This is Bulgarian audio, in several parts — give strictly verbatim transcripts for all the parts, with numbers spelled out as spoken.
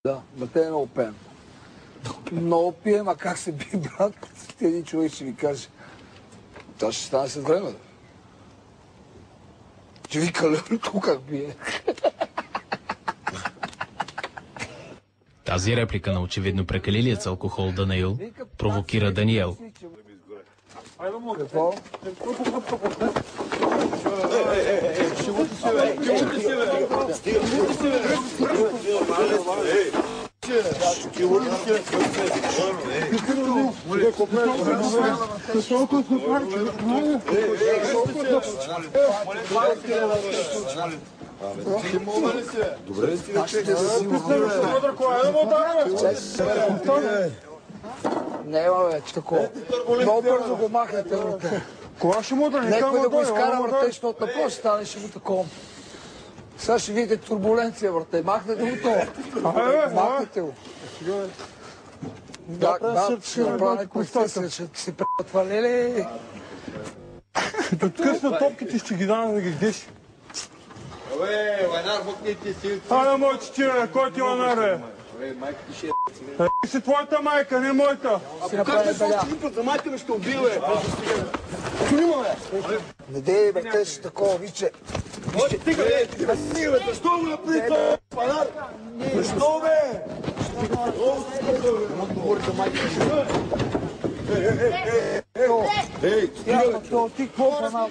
Да, ма те е много пием. Много пием, а как се би, брат? Ти един човек ще ми каже. Това ще стане след време. Че вика, лелето как бие. Тази реплика на очевидно прекалилият с алкохол Данаил провокира Даниел. Какво? Добре, Не, бе, че такова. Много бързо го махнете, брате. Кога ще му да не Некой да го изкара, брате, защото напроче стане ще му такова. Сега ще видите турбуленция, брате. Махнете го това. Махнете го. Да, да, ще направя някой стъсъл, ще си това, леле. Да откъсна топките, ще ги дам да ги гдеш. Абе, Лайнар, букните си... Ада, мой чичира, кой ти Лайнар, бе? Абе, майка ти ще е... Е, си твоята майка, не моята. А как ме слушаш един път за майка ме ще убил, бе? Снима, бе! Не дей, бе, те ще такова, виче. Още стига, бе! Стига, стига, бе! Защо го направи това, Лайнар? Защо, бе? Много си стига, бе! Мога да говори за майка ти. Ей, ей, ей, ей! Ей, стига, бе! Ти какво панам?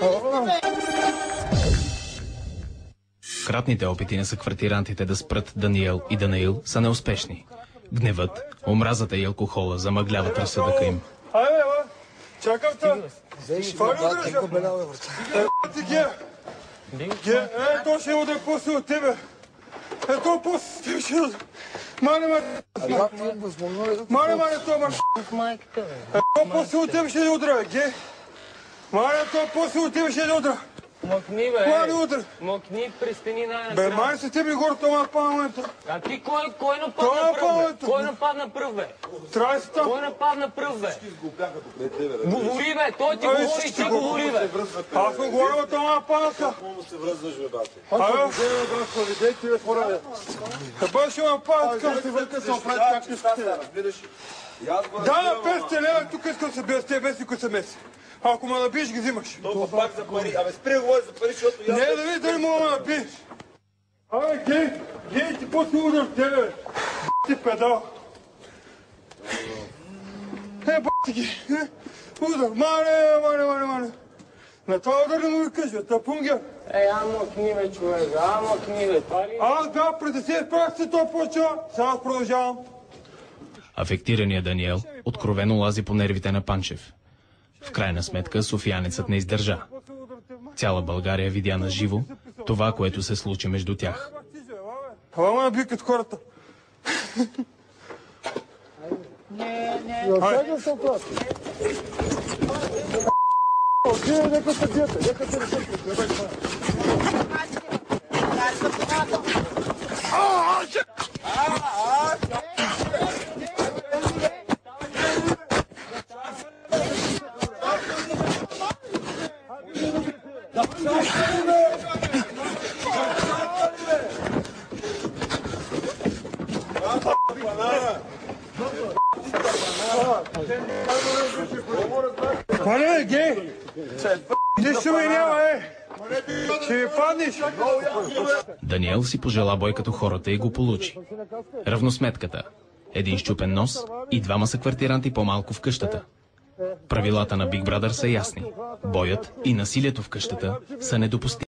Кратните опити на съквартирантите да спрат Даниел и Данаил са неуспешни. Гневът, омразата и алкохола замъгляват разсъдъка им. Айде, бе! Чакам те! Взеш, Това ли брат, удръжа? ти го белява, брате. Е, ти ге! Ге, е, то ще удря после от тебе. Е, то после от тебе ще удря. Мане, мане! А брат, ти имам възможно ли да те... Мане, мане, то мъж! Майката, бе. Е, то после от тебе ще удря, ге! Мане, то после от тебе ще удря. Мъкни, бе. Кога ли удря? Мъкни, престани Бе, най-накрая. май се тебе горе, това ма пана момента. А ти кой, кой Това нападна е пръв, бе? палето. Кой нападна пръв, бе? Трябва си там. Кой нападна пръв, бе? Говори, бе. Той ти Ай, говори, ще ти го- говори, бе. Аз съм говорил от това паната. Много се връзваш, бе, бате. Абе, Поведете, бе, хора, бе. да бъдеш има паната. Как се върка се оправи, как не става, разбираш? И аз го Да, разбирам, песте лева, тук искам да се бия с тебе, без никой се меси. Ако ме набиеш, ги взимаш. Толкова пак за пари. Абе, спри да говори за пари, защото Не, да видиш дали мога да набиеш. Абе, гей, гей, ти после удар в тебе, бе. Ти педал. Е, бати ги. е, Удар, мане, мане, мане, мане. На това удар не му ви кажа, тъпун ги. Ей, а мъкни, бе, човек. А мъкни, бе. Това ли? Аз да, преди се изправях се това почва. Сега аз продължавам. Афектираният Даниел откровено лази по нервите на Панчев. В крайна сметка софиянецът не издържа. Цяла България видя на живо това, което се случи между тях. Ала ме бикат хората. Не, не. Айде съм това. Отиде, нека се биете, нека се решат. Пане, гей! Нищо ми няма, е! Ще ми паднеш! Даниел си пожела бой като хората и го получи. Равносметката. Един щупен нос и двама съквартиранти по-малко в къщата. Правилата на Big Brother са ясни. Боят и насилието в къщата са недопустими.